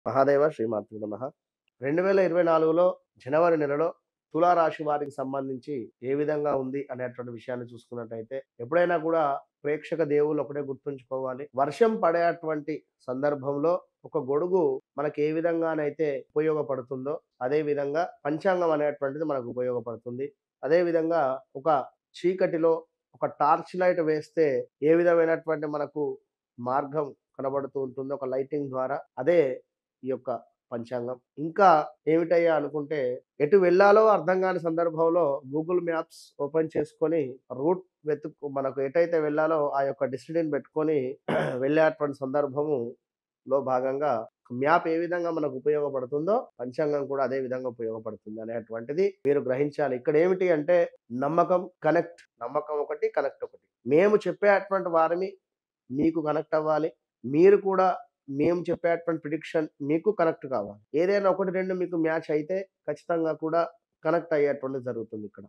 మహాదేవ శ్రీమాతృ నమః. 2024లో జనవరి నెలలో తులారాశి వారికి సంబంధించి ఏ విధంగా ఉంది అనేటువంటి విషయాన్ని చూసుకున్నట్టయితే, ఎప్పుడైనా కూడా ప్రేక్షక దేవుళ్ళు ఒకటే గుర్తుంచుకోవాలి. వర్షం పడేటువంటి సందర్భంలో ఒక గొడుగు మనకి ఏ విధంగానైతే ఉపయోగపడుతుందో, అదే విధంగా పంచాంగం అనేటువంటిది మనకు ఉపయోగపడుతుంది. అదే విధంగా ఒక చీకటిలో ఒక టార్చ్ లైట్ వేస్తే ఏ విధమైనటువంటి మనకు మార్గం కనబడుతూ ఉంటుందో ఒక లైటింగ్ ద్వారా, అదే ఈ యొక్క పంచాంగం. ఇంకా ఏమిటయ్యా అనుకుంటే, ఎటు వెళ్ళాలో అర్థం కాని సందర్భంలో గూగుల్ మ్యాప్స్ ఓపెన్ చేసుకొని రూట్ మనకు ఎటైతే వెళ్ళాలో ఆ యొక్క డెస్టినీని పెట్టుకొని వెళ్ళేటువంటి సందర్భములో భాగంగా మ్యాప్ ఏ విధంగా మనకు ఉపయోగపడుతుందో పంచాంగం కూడా అదే విధంగా ఉపయోగపడుతుంది అనేటువంటిది మీరు గ్రహించాలి. ఇక్కడ ఏమిటి అంటే నమ్మకం, కనెక్ట్. నమ్మకం ఒకటి, కనెక్ట్ ఒకటి. మేము చెప్పేటువంటి వారిని మీకు కనెక్ట్ అవ్వాలి. మీరు కూడా మేము చెప్పేటువంటి ప్రిడిక్షన్ మీకు కనెక్ట్ కావాలి. ఏదైనా 1, 2 మీకు మ్యాచ్ అయితే ఖచ్చితంగా కూడా కనెక్ట్ అయ్యేటువంటిది జరుగుతుందిక్కడ.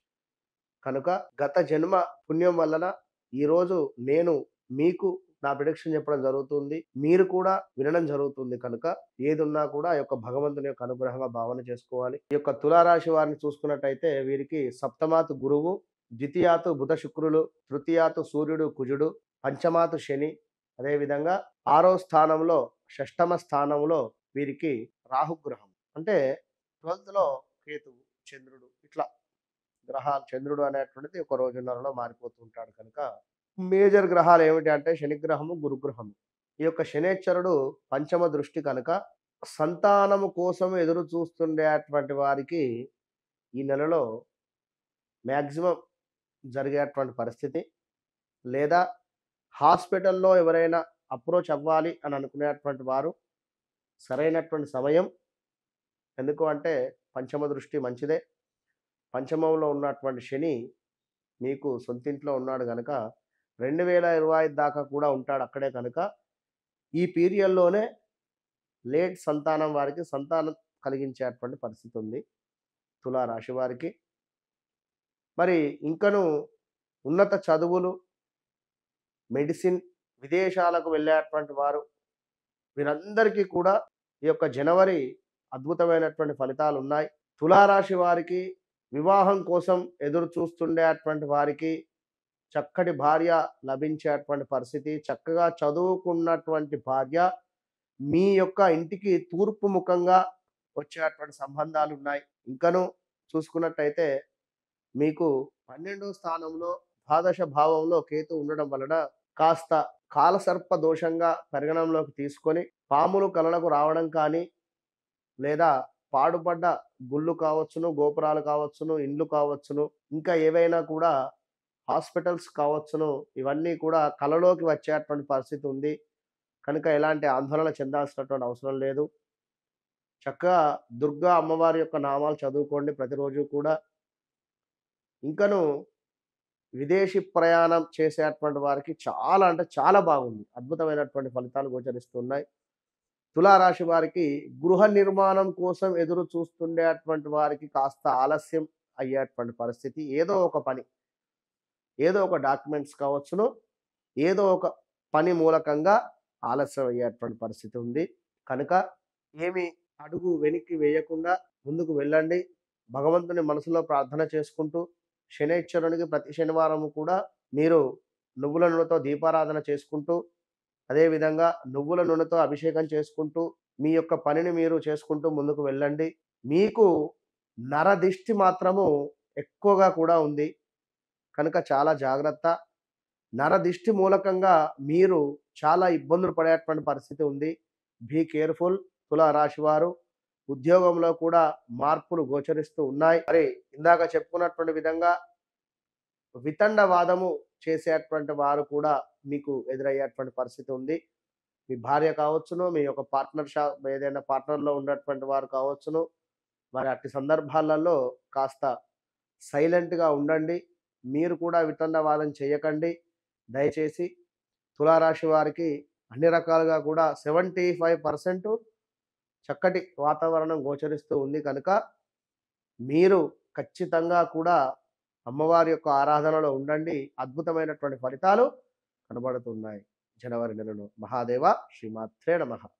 కనుక గత జన్మ పుణ్యం వలన ఈరోజు నేను మీకు నా ప్రిడిక్షన్ చెప్పడం జరుగుతుంది. మీరు కూడా వినడం జరుగుతుంది కనుక ఏదున్నా కూడా ఆ యొక్క భగవంతుని యొక్క అనుగ్రహంగా భావన చేసుకోవాలి. ఈ యొక్క తులారాశి వారిని చూసుకున్నట్టయితే వీరికి సప్తమాతు గురువు, ద్వితీయాతు బుధ శుక్రులు, తృతీయాతు సూర్యుడు కుజుడు, పంచమాతు శని, అదేవిధంగా 6వ స్థానంలో షష్టమ స్థానంలో వీరికి రాహుగ్రహం. అంటే 12థ్ కేతువు, చంద్రుడు ఇట్లా గ్రహాలు. చంద్రుడు అనేటువంటిది ఒక రోజున్నరలో మారిపోతూ ఉంటాడు కనుక మేజర్ గ్రహాలు ఏమిటి అంటే శనిగ్రహము, గురుగ్రహము. ఈ యొక్క శనేశ్వరుడు పంచమ దృష్టి కనుక సంతానము కోసం ఎదురు చూస్తుండేటువంటి వారికి ఈ నెలలో మ్యాక్సిమం జరిగేటువంటి పరిస్థితి, లేదా హాస్పిటల్‌లో ఎవరైనా అప్రోచ్ అవ్వాలి అని అనుకునేటువంటి వారు సరైనటువంటి సమయం. ఎందుకు అంటే పంచమ దృష్టి మంచిదే. పంచమంలో ఉన్నటువంటి శని మీకు సొంతింట్లో ఉన్నాడు గనక 2025 దాకా కూడా ఉంటాడు అక్కడే కనుక ఈ పీరియడ్‌లోనే లేట్ సంతానం వారికి సంతానం కలిగించేటువంటి పరిస్థితి ఉంది తులా రాశి వారికి. మరి ఇంకను ఉన్నత చదువులు, మెడిసిన్, విదేశాలకు వెళ్ళేటువంటి వారు వీరందరికీ కూడా ఈ యొక్క జనవరి అద్భుతమైనటువంటి ఫలితాలున్నాయి. తులారాశి వారికి వివాహం కోసం ఎదురు చూస్తుండేటువంటి వారికి చక్కటి భార్య లభించేటువంటి పరిస్థితి, చక్కగా చదువుకున్నటువంటి భార్య మీ యొక్క ఇంటికి తూర్పు ముఖంగా వచ్చేటువంటి సంబంధాలున్నాయి. ఇంకను చూసుకున్నట్టయితే మీకు 12వ స్థానంలో ద్వాదశ భావంలో కేతు ఉండడం వలన కాస్త కాలసర్ప దోషంగా పరిగణనలోకి తీసుకొని పాములు కలలకు రావడం కానీ, లేదా పాడుపడ్డ గుళ్ళు కావచ్చును, గోపురాలు కావచ్చును, ఇండ్లు కావచ్చును, ఇంకా ఏవైనా కూడా హాస్పిటల్స్ కావచ్చును, ఇవన్నీ కూడా కలలోకి వచ్చేటువంటి పరిస్థితి ఉంది. కనుక ఎలాంటి ఆందోళన చెందాల్సినటువంటి అవసరం లేదు. చక్కగా దుర్గా అమ్మవారి యొక్క నామాలు చదువుకోండి ప్రతిరోజు కూడా. ఇంకను విదేశీ ప్రయాణం చేసేటువంటి వారికి చాలా అంటే చాలా బాగుంది. అద్భుతమైనటువంటి ఫలితాలు గోచరిస్తున్నాయి. తులారాశి వారికి గృహ నిర్మాణం కోసం ఎదురు చూస్తుండేటువంటి వారికి కాస్త ఆలస్యం అయ్యేటువంటి పరిస్థితి. ఏదో ఒక పని, ఏదో ఒక డాక్యుమెంట్స్ కావచ్చును, ఏదో ఒక పని మూలకంగా ఆలస్యం అయ్యేటువంటి పరిస్థితి ఉంది. కనుక ఏమి అడుగు వెనక్కి వేయకుండా ముందుకు వెళ్ళండి. భగవంతుని మనసులో ప్రార్థన చేసుకుంటూ శనైశ్వరునికి ప్రతి శనివారం కూడా మీరు నువ్వుల నూనెతో దీపారాధన చేసుకుంటూ, అదేవిధంగా నువ్వుల నూనెతో అభిషేకం చేసుకుంటూ, మీ యొక్క పనిని మీరు చేసుకుంటూ ముందుకు వెళ్ళండి. మీకు నరదిష్టి మాత్రము ఎక్కువగా కూడా ఉంది. కనుక చాలా జాగ్రత్త. నరదిష్టి మూలకంగా మీరు చాలా ఇబ్బందులు పడేటువంటి పరిస్థితి ఉంది. బీ కేర్‌ఫుల్ తులా రాశివారు. ఉద్యోగంలో కూడా మార్పులు గోచరిస్తూ ఉన్నాయి. మరి ఇందాక చెప్పుకున్నటువంటి విధంగా వితండవాదము చేసేటువంటి వారు కూడా మీకు ఎదురయ్యేటువంటి పరిస్థితి ఉంది. మీ భార్య కావచ్చును, మీ యొక్క ఏదైనా పార్ట్నర్‌లో ఉన్నటువంటి వారు కావచ్చును. మరి అట్టి సందర్భాలలో కాస్త సైలెంట్‌గా ఉండండి. మీరు కూడా వితండవాదం చేయకండి దయచేసి. తులారాశి వారికి అన్ని రకాలుగా కూడా 75% చక్కటి వాతావరణం గోచరిస్తూ ఉంది కనుక మీరు ఖచ్చితంగా కూడా అమ్మవారి యొక్క ఆరాధనలో ఉండండి. అద్భుతమైనటువంటి ఫలితాలు కనబడుతున్నాయి జనవరి నెలలో. మహాదేవ శ్రీమాత్రే నమః.